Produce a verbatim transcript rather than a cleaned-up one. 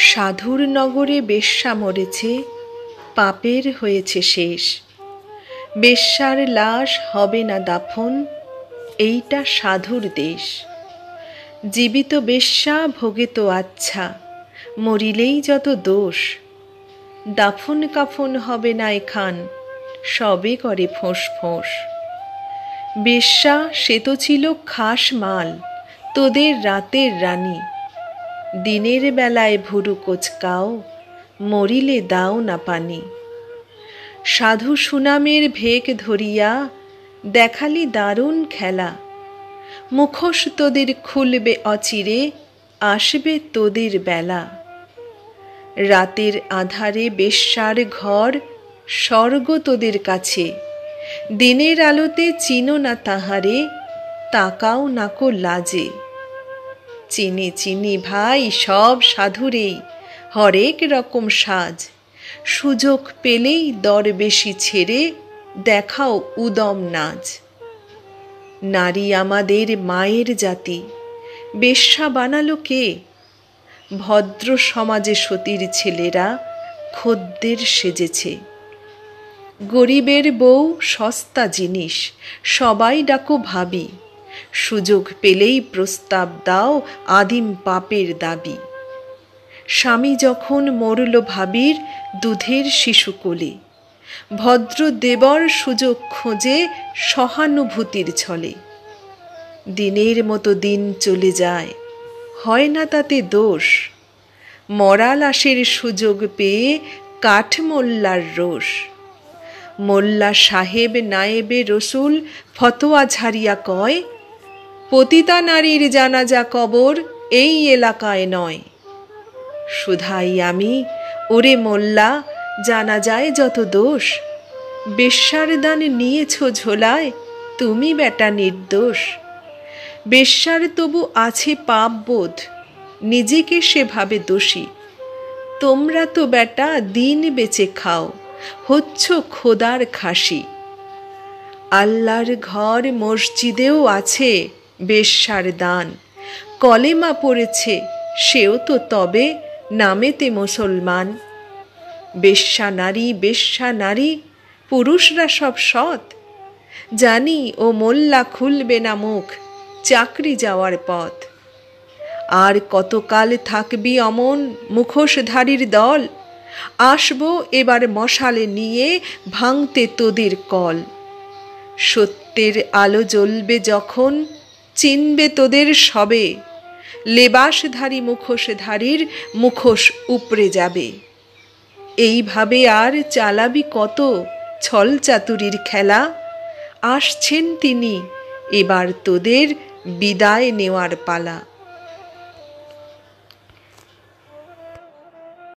সাধুর নগরে বেশ্যা মরেছে, পাপের হয়েছে শেষ। বেশ্যার লাশ হবে না দাফন, এইটা সাধুর দেশ। জীবিত বেশ্যা ভোগে তো আচ্ছা, মরিলেই যত দোষ। দাফন কাফন হবে না এখান, সবে করে ফোঁস ফোঁস। বেশ্যা সে তো ছিল খাস মাল, তোদের রাতের রানী। দিনের বেলায় ভুরু কোচকাও, মরিলে দাও না পানি। সাধু সুনামের ভেক ধরিয়া দেখালি দারুণ খেলা। মুখোশ তোদের খুলবে অচিরে, আসবে তোদের বেলা। রাতের আধারে বেশ্যার ঘর, স্বর্গ তোদের কাছে। দিনের আলোতে চিনো না তাহারে, তাকাও নাকো লাজে। চিনি চিনি ভাই সব সাধুরেই, হরেক রকম সাজ। সুযোগ পেলেই দর বেশি ছেড়ে দেখাও উদম নাচ। নারী আমাদের মায়ের জাতি, বেশ্যা বানালো কে? ভদ্র সমাজে সতীর ছেলেরা খদ্দের সেজেছে। গরিবের বউ সস্তা জিনিস, সবাই ডাকো ভাবি। সুযোগ পেলেই প্রস্তাব দাও আদিম পাপের দাবি। স্বামী যখন মরল ভাবির দুধের শিশু কোলে, ভদ্র দেবর সুযোগ খোঁজে সহানুভূতির ছলে। দিনের মতো দিন চলে যায়, হয় না তাতে দোষ। মরা লাশের সুযোগ পেয়ে কাঠ মোল্লার রোষ। মোল্লা সাহেব নায়েবে রসুল ফতোয়া ঝাড়িয়া কয়, পতিতা নারীর জানাজা কবর এই এলাকায় নয়। শুধাই আমি, ওরে মোল্লা, জানা যায় যত দোষ। বেশ্যার দান নিয়েছ ঝোলায়, তুমি বেটা নির্দোষ। বেশ্যার তবু আছে পাপ বোধ, নিজেকে সেভাবে দোষী। তোমরা তো বেটা দিন বেচে খাও, হচ্ছ খোদার খাসি। আল্লাহর ঘর মসজিদেও আছে বেশ্যার দান। কলেমা পড়েছে সেও তো তবে নামেতে মুসলমান। বেশ্যা নারী বেশ্যা নারী, পুরুষরা সব সৎ। জানি ও মোল্লা খুলবে না মুখ, চাকরি যাওয়ার পথ। আর কতকাল থাকবি অমন মুখোশধারীর দল? আসবো এবার মশালে নিয়ে ভাঙতে তোদের কল। সত্যের আলো জ্বলবে যখন, চিনবে তোদের সবে। লেবাসধারী মুখোশধারীর মুখোশ উপড়ে যাবে। এইভাবে আর চালাবি কত ছল চাতুরির খেলা? আসছেন তিনি, এবার তোদের বিদায় নেওয়ার পালা।